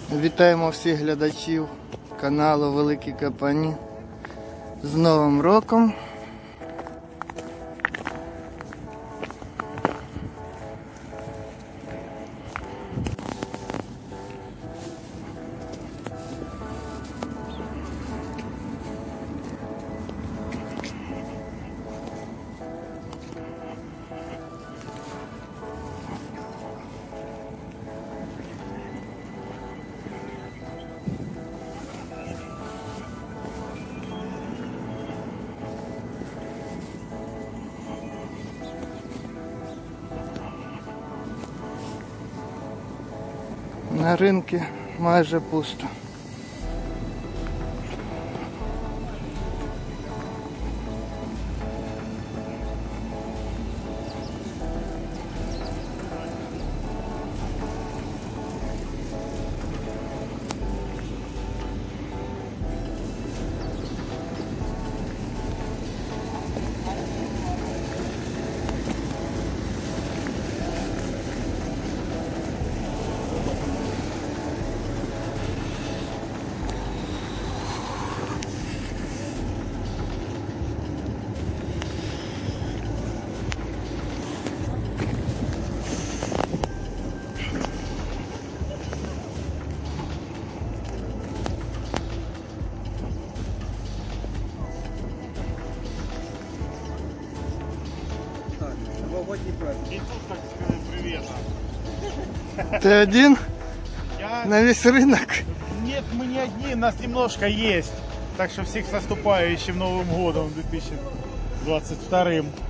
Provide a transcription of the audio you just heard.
Вітаємо всіх глядачів каналу Великі Капані з Новим роком. На ринку майже пусто. И тут, так сказать, привет. Ты один? На весь рынок? Нет, мы не одни, нас немножко есть. Так что всех с наступающим Новым годом 2022.